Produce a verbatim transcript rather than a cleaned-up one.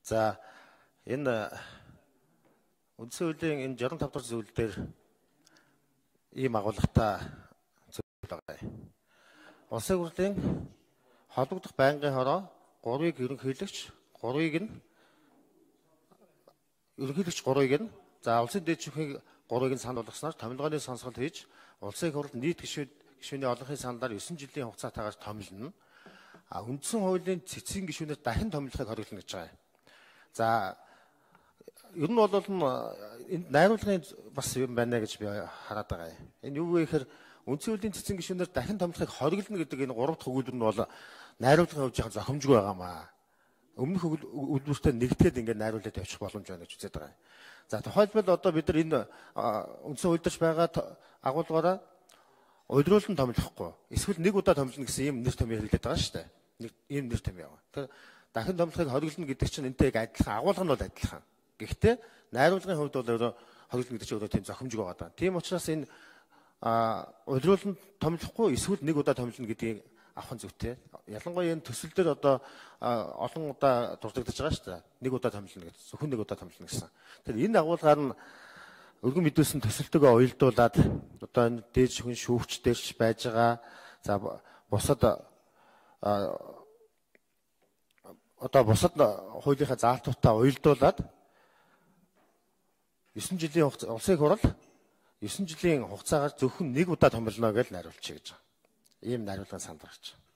За энэ үндсэн хуулийн энэ жирэмс тавь дахь зүйл дээр ийм агуулгатай зүйл байгаа юм. Улсын хурлын холбогдох байнгын хороо гурвыг ерөнхийлөгч, гурвыг нь ерөнхийлөгч гурвыг нь за улсын дэд шүүхийн гурвыг нь санал болгосноор томилгооны сонсголт хийж улсын хурл нийт гишүүд гишүүний олонхын саналаар есөн жилийн хугацаатаагаар томилно. А үндсэн хуулийн цэцгийн гишүүнээр дахин томилохыг хориглоно гэж байгаа юм. За ер нь бол энэ найруулгын бас юм байна гэж би хараад байгаа юм. Энэ юу вэ гэхээр үндсэн хуулийн цэцгийн гишүүнээр дахин томилохыг хориглоно гэдэг энэ гурав дахь өгүүлбэр нь бол найруулгын хувьд жоохон зохимжгүй байгаамаа. Өмнөх өгүүлбэртэй нэгтгэхэд ингээд найруулад явчих боломж байна гэж үзээд байгаа юм. За тухайлбал одоо бид нар энэ үндсэн хуульдаж байгаа агуулгаараа удируулан томилохгүй эсвэл нэг удаа томилно гэсэн ийм нэр томьёо хэлээд байгаа шүү дээ. Нэг ийм нэр томьёо байгаа. Тэгэхээр дахин томилохыг хориглоно гэдэг чинь энтэй яг адилхан, агуулга нь бол адилхан. Гэхдээ найруулгын хувьд бол өөрөө хориглоно гэдэг чинь өөрөө тийм зохимжгүй байгаа. Тийм учраас энэ удируулан томилохгүй эсвэл нэг удаа томилно гэдгийг авах зүйтэй. Ялангуяа энэ төсөл дээр одоо олон удаа дурддагдаж байгаа шүү дээ. Нэг удаа томилно гэдэг. Зөвхөн нэг удаа томилно гэсэн. Тэгэхээр энэ агуулгаар нь өргөн мэдүүлсэн төсөлтөөгөө уялдуулаад одоо энэ дээд шүүхийн шүүгч дээрч байж байгаа. За бусад одоо бусад хуулийнхаа заалтуудаа уялдуулаад есөн жилийн улсын хурал есөн жилийн хугацаагаар зөвхөн нэг удаа томилно гэж найруулчих гэж байгаа. Ийм найруулгын санд гарч.